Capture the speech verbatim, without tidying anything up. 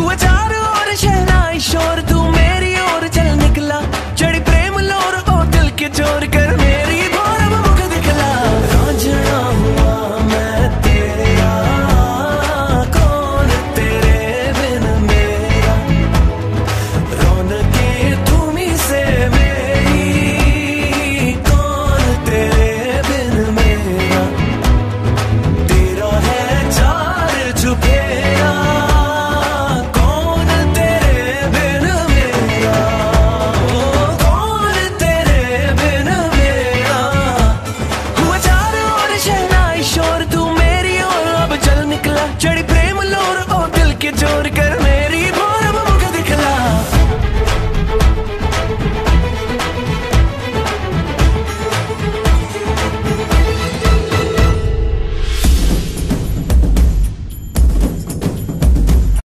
हुआ चारों ओर शहनाई शोर, तू मेरी ओर चल निकला, चढ़ी प्रेम लोर ओ दिल के चोर कर मेरी भोर मुख दिखला। रांझना हुआ मैं तेरा, कौन तेरे बिन मेरा, रौनके तुम्ही से मेरी, कौन तेरे बिन मेरा, तेरा है चार चुफेरा, कौन तेरे बिन मेरा, ओ कौन तेरे बिन मेरा। हुआ चारों ओर शहनाई शोर, तू मेरी ओर अब चल निकला, चढ़ी प्रेम लोर ओ दिल के चोर कर